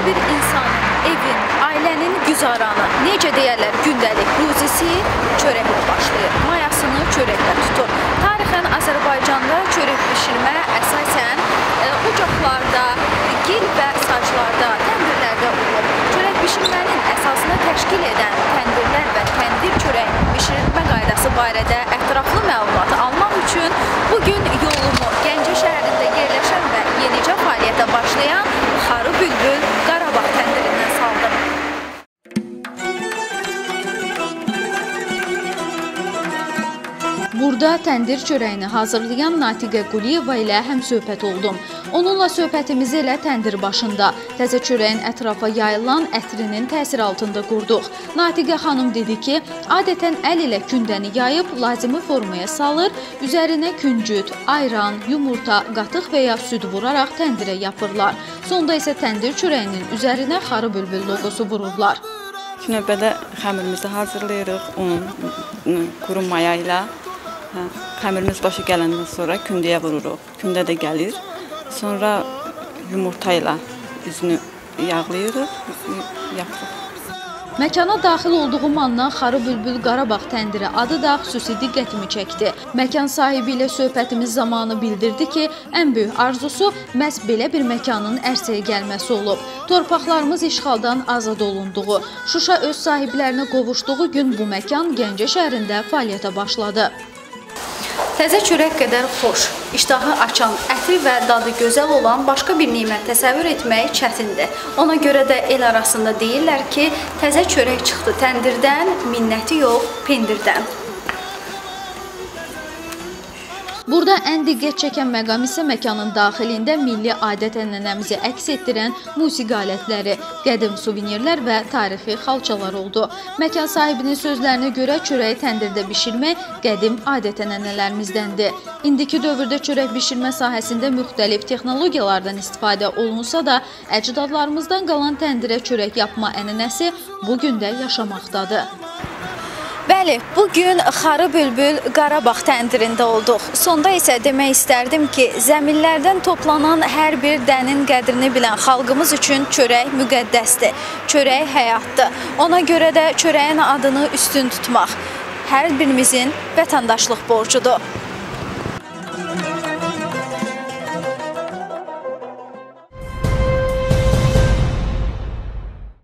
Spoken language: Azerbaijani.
bir insanın, evin, ailənin güzaranı, necə deyərlər, gündəlik ruzisi çörəklə başlayır. Mayasını çörəklə tutur. Tarixən Azərbaycanda çörək bişirmə əsasən ocaqlarda, gil və saclarda, təndirlərdə olur. Çörək bişirmənin əsasını təşkil edən təndirlər və təndir çörəyinin bişirilmə qaydası barədə ətraflı məlumatı almaq üçün bugün yolumu Gəncə şəhərində yerləşən və yenicə fəaliyyətə başlayan Xarı Bülbül Qarabağ təndirindən saldım. Burada təndir çörəyini hazırlayan Natiqə Quliyeva ilə həmsöhbət oldum. Onunla söhbətimizi elə təndir başında, təzə çörəyin ətrafa yayılan ətrinin təsiri altında qurduq. Natiqə xanım dedi ki, adətən əl ilə kündəni yayıb, lazımi formaya salır, üzərinə küncüt, ayran, yumurta, qatıq və ya süd vuraraq təndirə yapırlar. Sonda isə təndir çörəyinin üzərinə Xarı Bülbül loqosu vururlar. İlk növbədə xəmirimizi hazırlayırıq unun quru maya ilə. Xəmirimiz başa gələndən sonra kündəyə vururuq. Kündə də gəlir. Sonra yumurta ilə üzünü yağlayırıq, yapırıq. Məkana daxil olduğum andan Xarı Bülbül Qarabağ təndiri adı da xüsusi diqqətimi çəkdi. Məkan sahibi ilə söhbətimiz zamanı bildirdi ki, ən böyük arzusu məhz belə bir məkanın ərsəyə gəlməsi olub. Torpaqlarımız işğaldan azad olunduğu, Şuşa öz sahiblərinə qovuşduğu gün bu məkan Gəncə şəhərində fəaliyyətə başladı. Təzə çörək qədər xoş, iştahı açan, ətri və dadı gözəl olan başqa bir nemət təsəvvür etmək çətindir. Ona görə də el arasında deyirlər ki, təzə çörək çıxdı təndirdən, minnəti yox, pendirdən. Burada ən diqqət çəkən məqam isə məkanın daxilində milli adət-ənənəmizi əks etdirən musiqi alətləri, qədim suvenirlər və tarixi xalçalar oldu. Məkan sahibinin sözlərinə görə çörəyi təndirdə bişirmək qədim adət-ənənələrimіздəndir. İndiki dövrdə çörək bişirmə sahəsində müxtəlif texnologiyalardan istifadə olunsa da, əcdadlarımızdan qalan təndirə çörək yapma ənənəsi bugün də yaşamaqdadır. Bəli, bugün Xarı Bülbül Qarabağ təndirində olduq. Sonda isə demək istərdim ki, zəminlərdən toplanan hər bir dənin qədrini bilən xalqımız üçün çörək müqəddəsdir. Çörək həyatdır. Ona görə də çörəyin adını üstün tutmaq hər birimizin vətəndaşlıq borcudur.